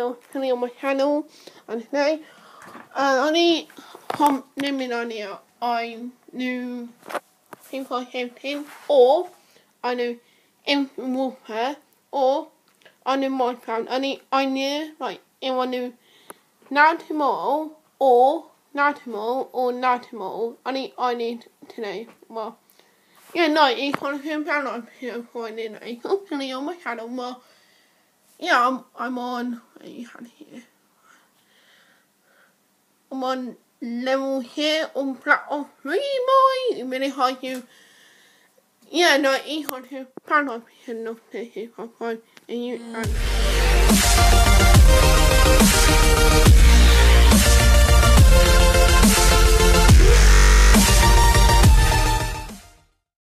channel, on my channel, and today, only naming on here, I knew people Campaign, or I knew Infinite Warfare, or I knew Minecraft. I knew, like, if I knew Nautimal, or Nautimal, I need to know, well, yeah, no, you can't hear me on here for an internet. Hopefully on my channel, well, yeah, I'm on, what you had here? I'm on level here on platform 3, boy. You really hard you. Yeah, no, you can't hear platform here, no, here, and you,